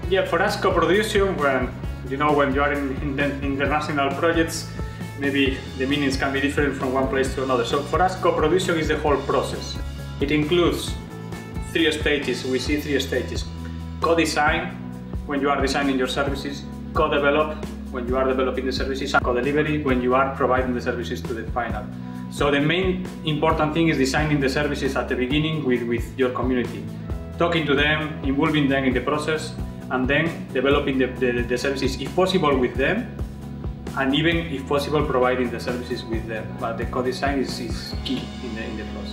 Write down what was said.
Yeah, for us co-production, when you are in the international projects, maybe the meanings can be different from one place to another. So for us, co-production is the whole process. It includes 3 stages. We see 3 stages. Co-design, when you are designing your services. Co-develop, when you are developing the services. And co-delivery, when you are providing the services to the final. So the main important thing is designing the services at the beginning with your community. Talking to them, involving them in the process, and then developing the services, if possible, with them, and even, if possible, providing the services with them. But the co-design is key in the process.